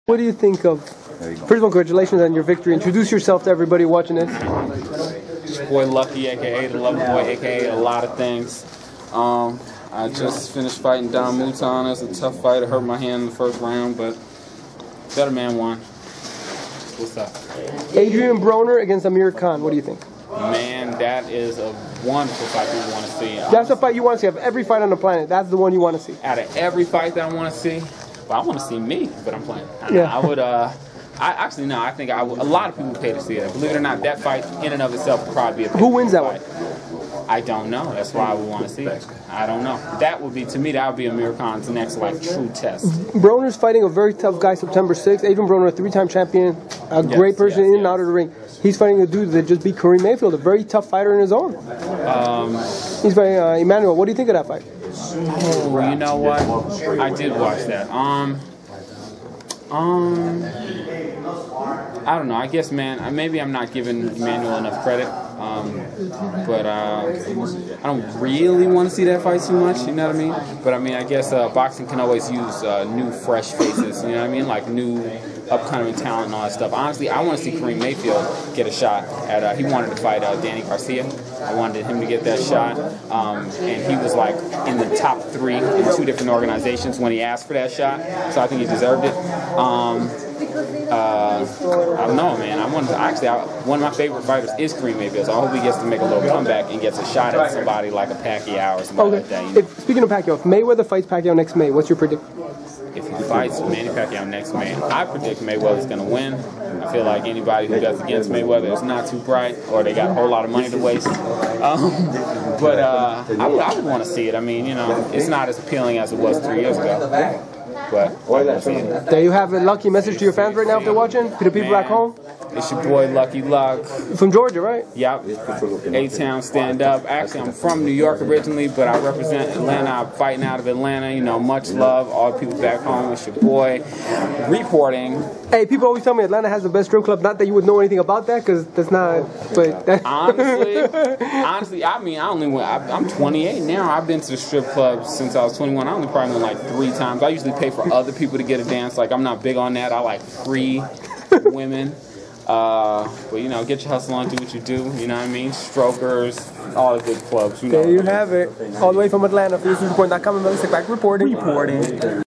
What do you think of, first of all, congratulations on your victory. Introduce yourself to everybody watching this. It's your boy Lucky, a.k.a. the Lover Boy, a.k.a. a lot of things. I just finished fighting Don Mouton. It was a tough fight. I hurt my hand in the first round, but better man won. What's up? Adrien Broner against Amir Khan. What do you think? Man, that is a wonderful fight we want to see. That's the fight you want to see. Of every fight on the planet, that's the one you want to see. Out of every fight that I want to see, well, I want to see me, but I'm playing. Yeah. I would, I think a lot of people pay to see it. Believe it or not, that fight in and of itself would probably be a Who wins that fight. one? I don't know. That's why we want to see it. I don't know. That would be, to me, that would be Amir Khan's next, true test. Broner's fighting a very tough guy September 6th. Adrien Broner, a three-time champion, a great person in and out of the ring. He's fighting a dude that just beat Kareem Mayfield, a very tough fighter in his own. He's fighting Emmanuel. What do you think of that fight? Oh, you know what? I did watch that. I don't know. I guess, man, maybe I'm not giving Emmanuel enough credit. But I don't really want to see that fight too much, you know what I mean? But I mean, I guess boxing can always use new, fresh faces, you know what I mean? Like new, upcoming talent and all that stuff. Honestly, I want to see Kareem Mayfield get a shot at, he wanted to fight Danny Garcia. I wanted him to get that shot. And he was like in the top 3 in 2 different organizations when he asked for that shot. So I think he deserved it. I don't know, man. One of my favorite fighters is Kareem Mayfield, so I hope he gets to make a little comeback and gets a shot at somebody like a Pacquiao or somebody like that. You know? Speaking of Pacquiao, if Mayweather fights Pacquiao next May, what's your prediction? If he fights Manny Pacquiao next May, I predict Mayweather's going to win. I feel like anybody who does against Mayweather is not too bright, or they got a whole lot of money to waste. But I would want to see it. I mean, you know, it's not as appealing as it was 3 years ago. But there you have it. Lucky, message to your fans right now if they're watching, to the people back home. It's your boy Lucky Luck. From Georgia, right? Yep. A-Town, stand up. Actually, I'm from New York originally, but I represent Atlanta. I'm fighting out of Atlanta. You know, much love. All the people back home. It's your boy reporting. Hey, people always tell me Atlanta has the best strip club. Not that you would know anything about that, because that's not. But that honestly, I mean, I'm 28 now. I've been to the strip club since I was 21. I only probably went like 3 times. I usually pay for other people to get a dance. Like, I'm not big on that. I like free women. But you know, get your hustle on, do what you do. You know what I mean? Strokers, all the good clubs. You know. There you have it. All the way from Atlanta for EsNews.com and Melissa back reporting.